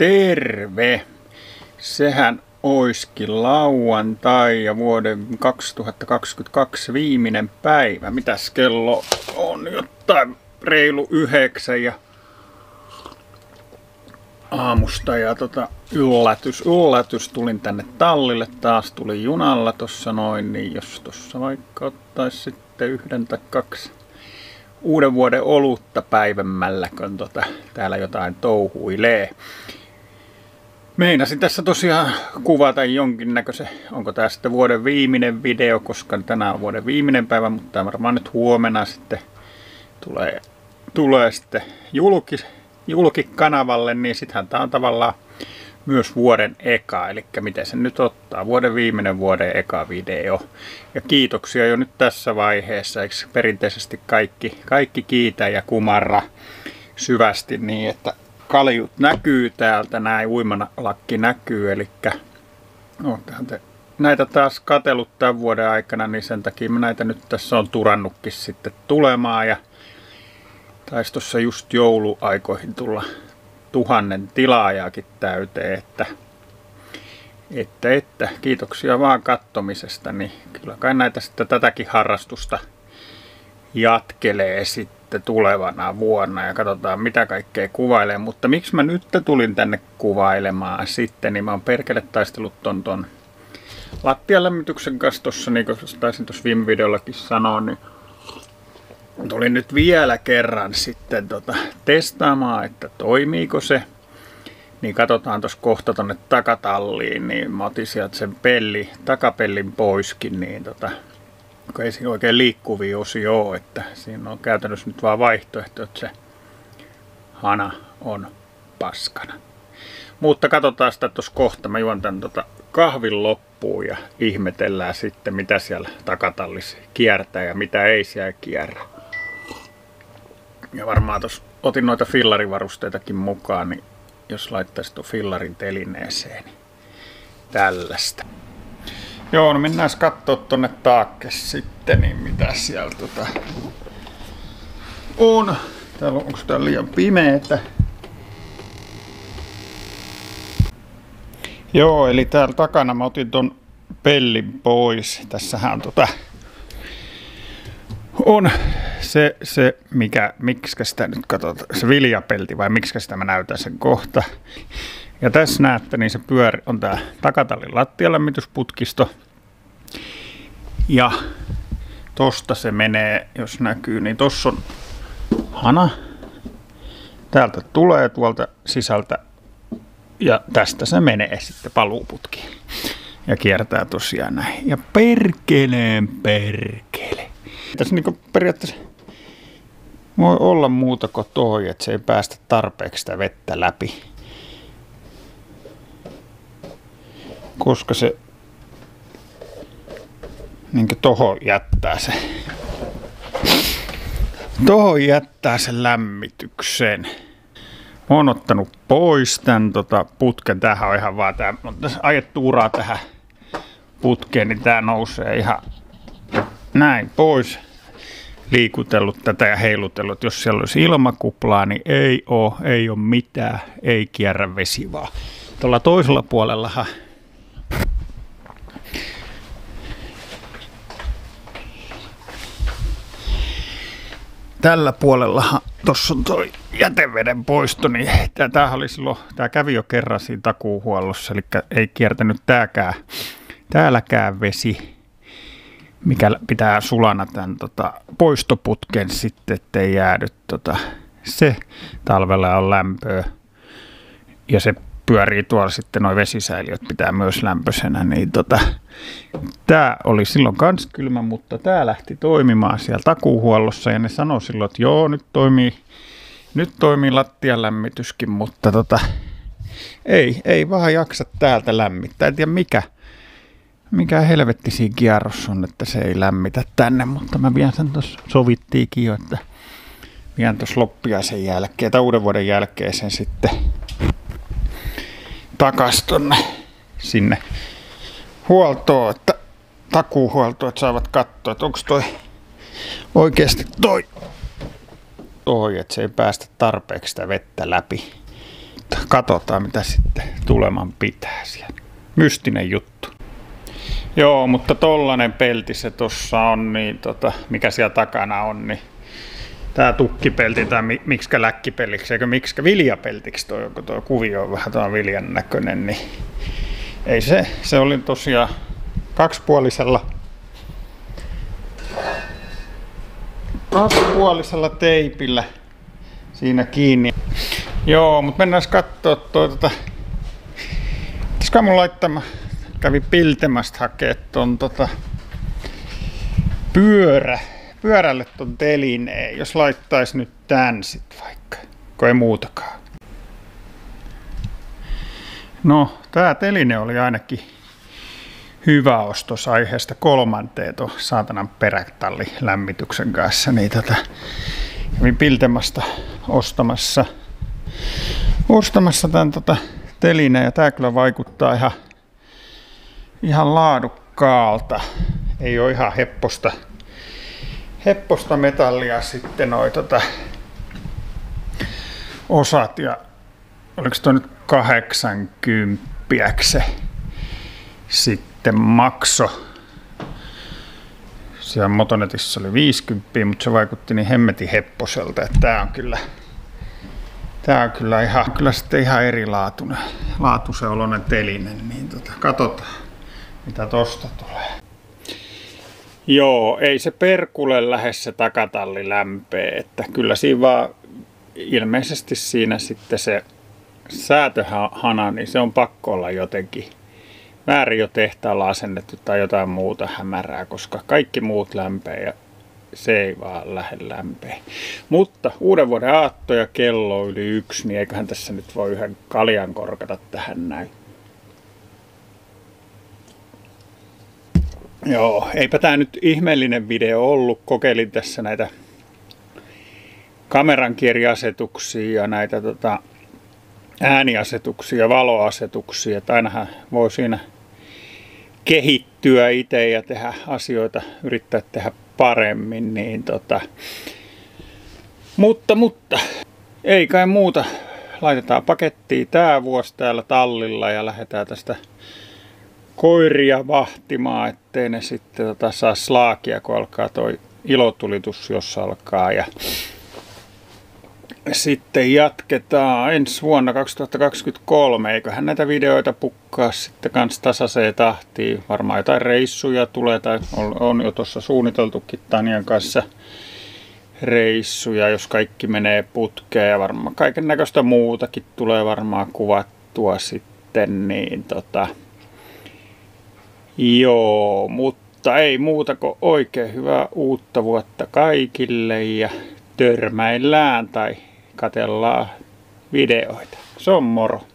Terve! Sehän oiskin lauantai ja vuoden 2022 viimeinen päivä. Mitäs kello on? Jotain reilu 9 ja aamusta ja yllätys. Tulin tänne tallille, taas tulin junalla tossa noin, niin jos tossa vaikka ottaisi sitten 1 tai 2 uuden vuoden olutta päivämällä, kun täällä jotain touhuilee. Meinasin tässä tosiaan kuvata jonkinnäköisen, onko tää sitten vuoden viimeinen video, koska tänään on vuoden viimeinen päivä, mutta varmaan nyt huomenna sitten tulee sitten julkikanavalle, niin sittenhän tää on tavallaan myös vuoden eka, eli miten se nyt ottaa, vuoden viimeinen vuoden eka video. Ja kiitoksia jo nyt tässä vaiheessa, eikö perinteisesti kaikki kiitä ja kumarra syvästi niin, että kaljut näkyy täältä, näin uimalakki näkyy, eli näitä taas katsellut tämän vuoden aikana, niin sen takia mä näitä nyt tässä on turannutkin sitten tulemaan, ja taisi tuossa just jouluaikoihin tulla 1000 tilaajaakin täyteen, että kiitoksia vaan kattomisesta, niin kyllä kai näitä sitten tätäkin harrastusta jatkelee sitten tulevana vuonna ja katsotaan mitä kaikkea kuvailee, mutta miksi mä nyt tulin tänne kuvailemaan sitten, niin mä oon perkele taistellut ton lattialämmityksen kanssa tossa, niin kuin taisin tuossa viime videollakin sanoa, niin tulin nyt vielä kerran sitten testaamaan, että toimiiko se. Niin katsotaan tuossa kohta tonne takatalliin, niin mä otin sieltä sen takapellin poiskin, niin ei siinä oikein liikkuvia osia ole, että siinä on käytännössä nyt vaan vaihtoehto, että se hana on paskana. Mutta katsotaan sitä tuossa kohta, mä juon tän kahvin loppuun ja ihmetellään sitten mitä siellä takatallissa kiertää ja mitä ei siellä kierrä. Ja varmaan tuossa otin noita fillarivarusteitakin mukaan, niin jos laittaisi tuon fillarin telineeseen, niin tällaista. Joo, no mennään kattoo tonne taakke sitten, niin mitä siellä on. Täällä onko tää liian pimeetä? Joo, eli täällä takana mä otin ton pellin pois. Tässähän on se miksikä sitä nyt katsotaan, se viljapelti vai miksikä sitä mä näytän sen kohta. Ja tässä näette, niin se on tää takatallin lattialämmitysputkisto. Ja tosta se menee, jos näkyy, niin tossa on hana. Täältä tulee tuolta sisältä ja tästä se menee sitten paluuputkiin. Ja kiertää tosiaan näin. Ja perkele. Tässä niinku periaatteessa voi olla muuta kuin toi, että se ei päästä tarpeeksi sitä vettä läpi. Koska se niinkö tohon jättää sen lämmityksen. Mä oon ottanut pois tän putken. Tämähän on ihan vaan on tässä ajettu uraa tähän putkeen, niin tää nousee ihan näin pois. Liikutellut tätä ja heilutellut. Jos siellä olisi ilmakuplaa, niin ei oo mitään, ei kierrä vesi vaan. Tuolla toisella puolellahan tällä puolellahan tuossa on toi jäteveden poisto, niin tämähän oli silloin, tää kävi jo kerran siinä takuuhuollossa, eli ei kiertänyt täälläkään vesi, mikä pitää sulana tämän poistoputken sitten, ettei jäädy se talvella on lämpöä ja se pyörii tuolla sitten, nuo vesisäiliöt pitää myös lämpöisenä, niin tää oli silloin kans kylmä, mutta tää lähti toimimaan siellä takuuhuollossa ja ne sanoi silloin, että joo, nyt toimii lattialämmityskin, mutta ei vaan jaksa täältä lämmittää. En tiedä mikä helvetti siinä kierros on, että se ei lämmitä tänne, mutta mä vien sen tuossa, sovittiinkin jo, että vien tuossa loppiaisen jälkeen tai uuden vuoden jälkeen sen sitten takas tonne sinne huoltoon, että takuuhuoltoon, että saavat katsoa, että onko toi oikeasti toi, että se ei päästä tarpeeksi sitä vettä läpi. katsotaan mitä sitten tuleman pitää siellä. Mystinen juttu. Joo, mutta tollanen pelti se tossa on, niin mikä siellä takana on, niin tää tukkipelti tai miksikä läkkipeliksi, eikö miksikä viljapeltiksi toi, kun tuo kuvio on vähän tuon viljan näköinen, niin ei se oli tosiaan kaksipuolisella teipillä siinä kiinni. Joo, mutta mennään kattoo pitäisikö mun laittama, kävi Piltemästä hakee ton pyörälle ton telineen, jos laittaisi nyt tän sit vaikka, kun ei muutakaan. No, tää teline oli ainakin hyvä ostos aiheesta 3. tuon saatanan perätallilämmityksen kanssa, niin kävin Piltemästä ostamassa tän telineen, ja tää kyllä vaikuttaa ihan laadukkaalta. Ei oo ihan hepposta metallia sitten noi osat, ja oliko toi nyt 80 se sitten makso. Siellä Motonetissa oli 50, mutta se vaikutti niin hemmetin hepposelta, että tää on kyllä ihan erilaatuisen oloinen teline, niin katsotaan mitä tosta tulee. Joo, ei se perkulle lähde se takatalli lämpee, että kyllä siinä vaan ilmeisesti siinä sitten se säätöhana, niin se on pakko olla jotenkin väärin jo tehtaalla asennettu tai jotain muuta hämärää, koska kaikki muut lämpee ja se ei vaan lähde lämpeen. Mutta uuden vuoden aatto ja kello on yli 1, niin eiköhän tässä nyt voi yhden kaljan korkata tähän näin. Joo, eipä tää nyt ihmeellinen video ollut. Kokeilin tässä näitä kamerankieriasetuksia ja näitä ääniasetuksia ja valoasetuksia. Että ainahan voi siinä kehittyä itse ja tehdä asioita, yrittää tehdä paremmin. Niin Mutta ei kai muuta. Laitetaan pakettiin tää vuosi täällä tallilla ja lähdetään tästä koiria vahtimaan, ettei ne sitten saa slaakia, kun alkaa toi ilotulitus, jos alkaa. Ja sitten jatketaan ensi vuonna 2023. Eiköhän näitä videoita pukkaa sitten kans tasaiseen tahtiin. Varmaan jotain reissuja tulee tai on jo tuossa suunniteltukin Tanjan kanssa reissuja, jos kaikki menee putkeen, ja varmaan kaiken näköistä muutakin tulee varmaan kuvattua sitten, niin joo, mutta ei muuta kuin oikein hyvää uutta vuotta kaikille ja törmäillään tai katsellaan videoita. Se on moro.